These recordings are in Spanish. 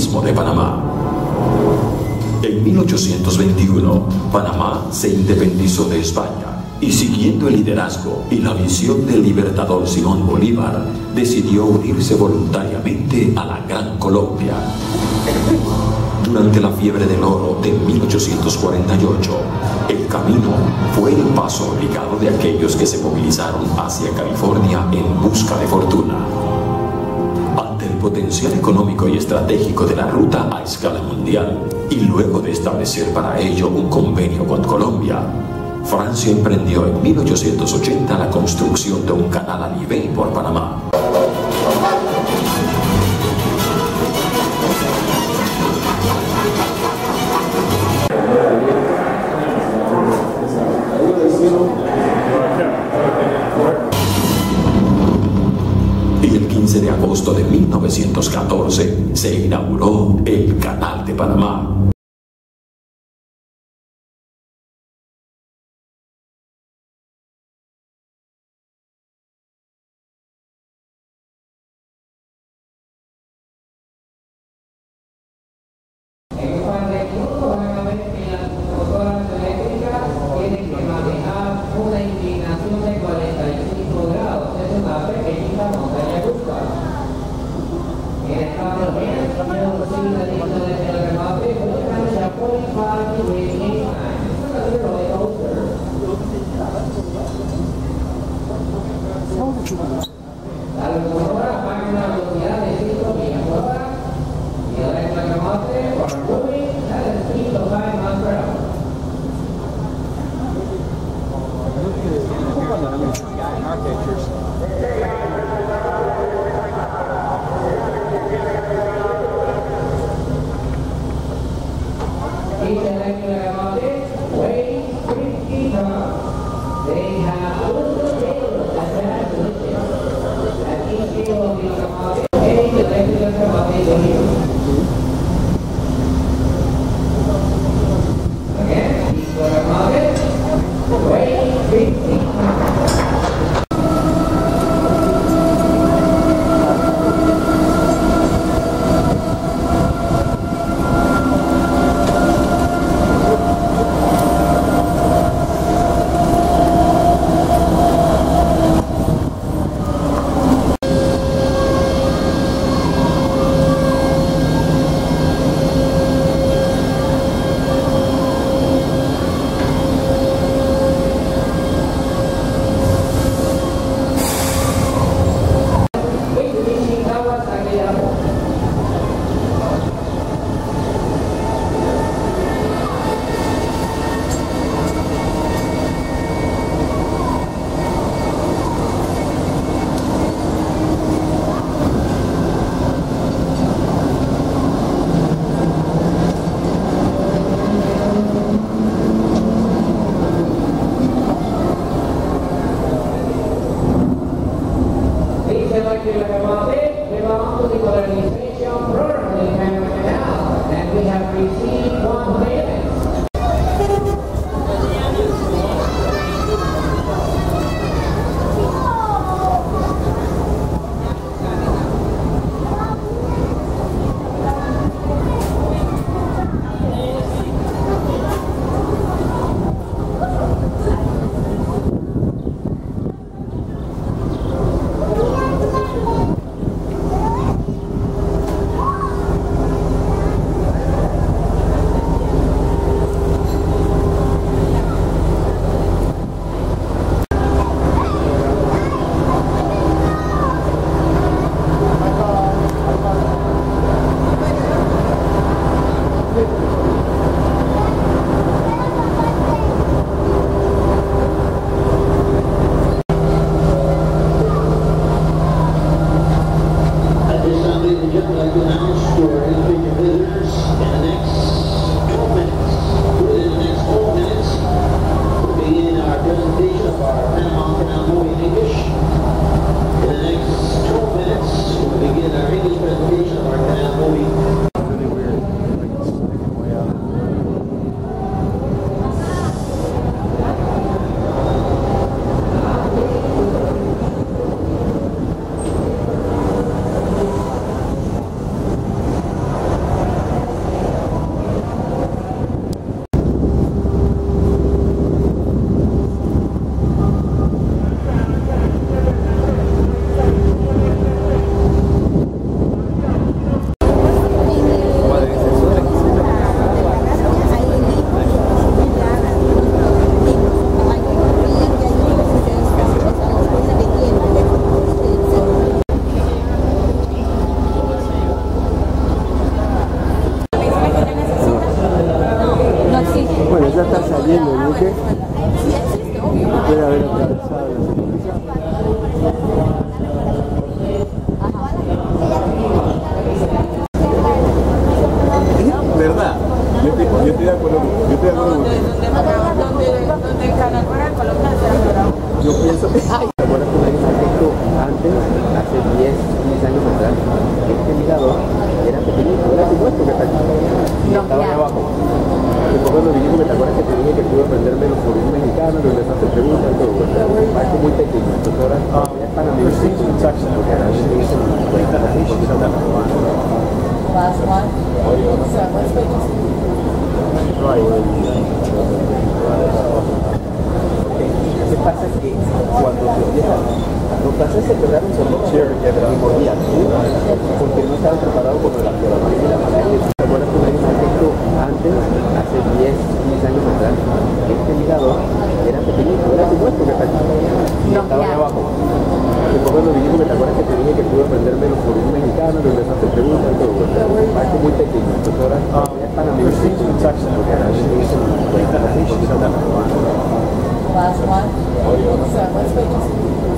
Istmo de Panamá. En 1821, Panamá se independizó de España y, siguiendo el liderazgo y la visión del libertador Simón Bolívar, decidió unirse voluntariamente a la Gran Colombia. Durante la fiebre del oro de 1848, el camino fue el paso obligado de aquellos que se movilizaron hacia California en busca de fortuna. Ante el potencial económico y estratégico de la ruta a escala mundial, y luego de establecer para ello un convenio con Colombia, Francia emprendió en 1880 la construcción de un canal a nivel por Panamá. Y el 15 de agosto de 1914 se inauguró el Canal de Panamá. ¿Te acuerdas que un arquitecto antes, hace 10, 15 años atrás, este mirador era pequeñito, era como esto que está aquí, y estaba ahí abajo? Después cuando vinimos, ¿te acuerdas que te dije que pude aprenderme los forismos mexicanos, los de hacer preguntas y todo? Parece muy pequeño, entonces ahora ya están a mí. Last one. So let's wait to see. Lo que pasa es que cuando se empieza, los franceses quedaron primordial, porque no estaban preparados con la geografía y la malaria. ¿Te acuerdas que un arquitecto antes, hace 10, 15 años atrás, este mirador era pequeñito, era como esto que está aquí, y estaba ahí abajo? Después cuando vinimos, ¿te acuerdas que te dije que pude aprenderme los forismos mexicanos, los de hacer preguntas y todo? Parece muy pequeño, entonces ahora ya están a mí. Last one. So let's wait to see.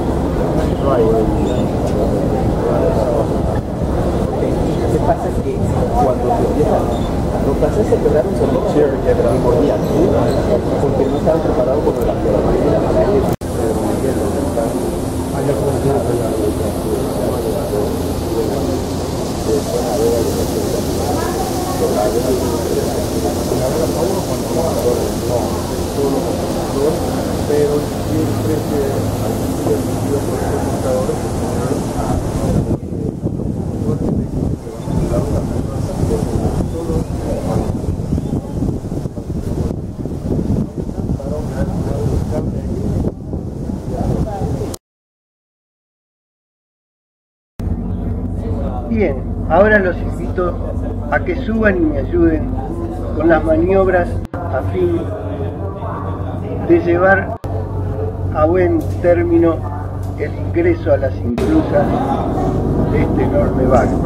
Lo que pasa es que cuando se empieza, los franceses quedaron primordial, porque no estaban preparados con la geografía y la malaria. Pero siempre se han sido computadores Bien, ahora los invito a que suban y me ayuden con las maniobras a fin de llevar a buen término el ingreso a las inclusas de este enorme barco.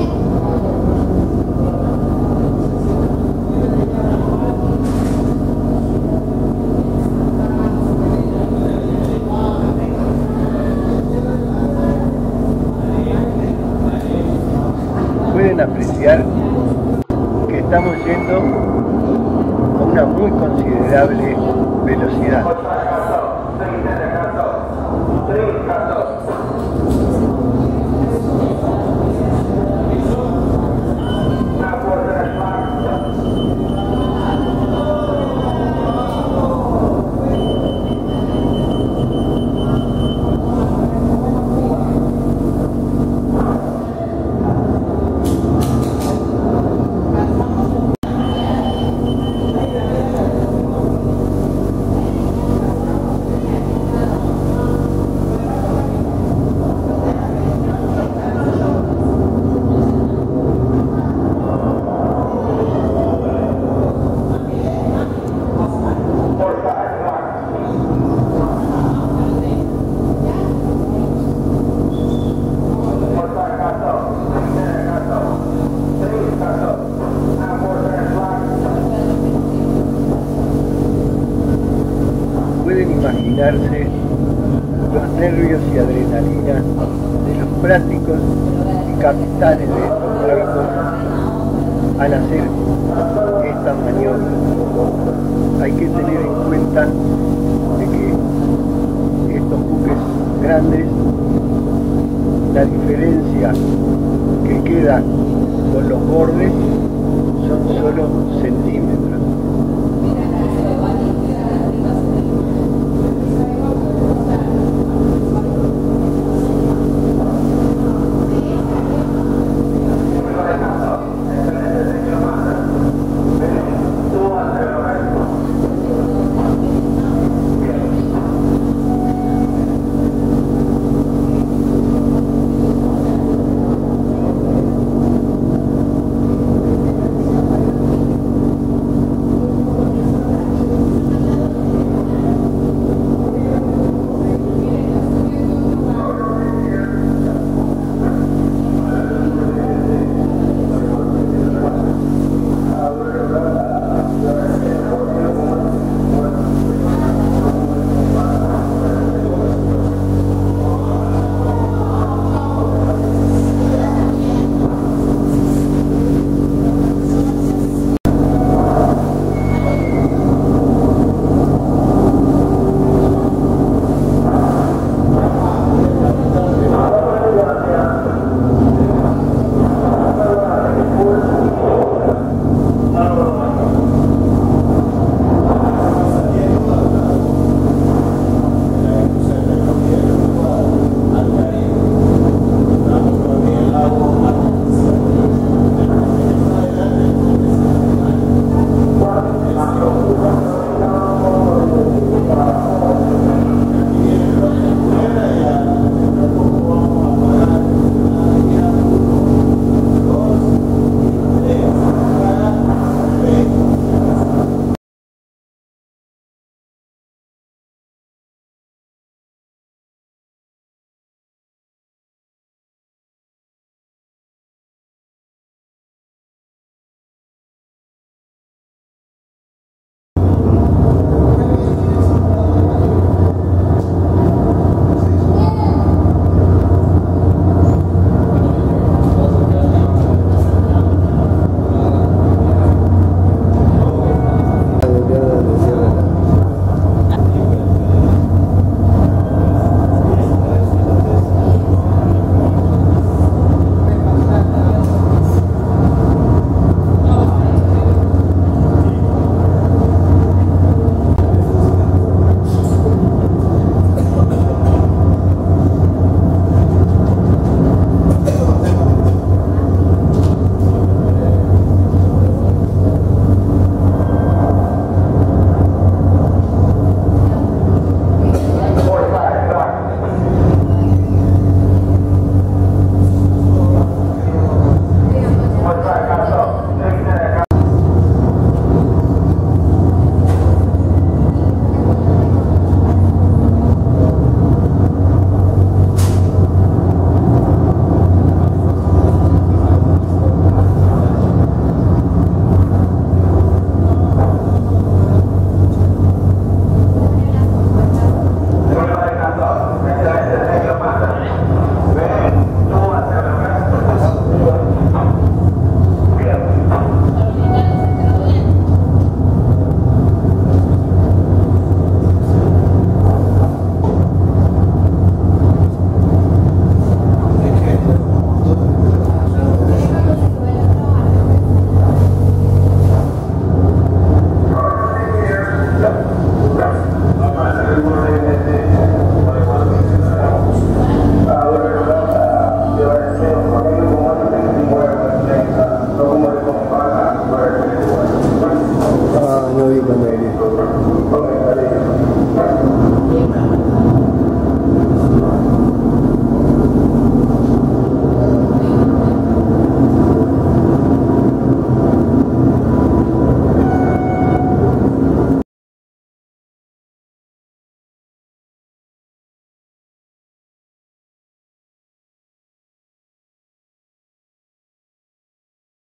Pueden apreciar que estamos yendo a una muy considerable velocidad. Imaginarse los nervios y adrenalina de los prácticos y capitanes de estos barcos al hacer esta maniobra. Hay que tener en cuenta de que estos buques grandes, la diferencia que queda con los bordes son solo centímetros.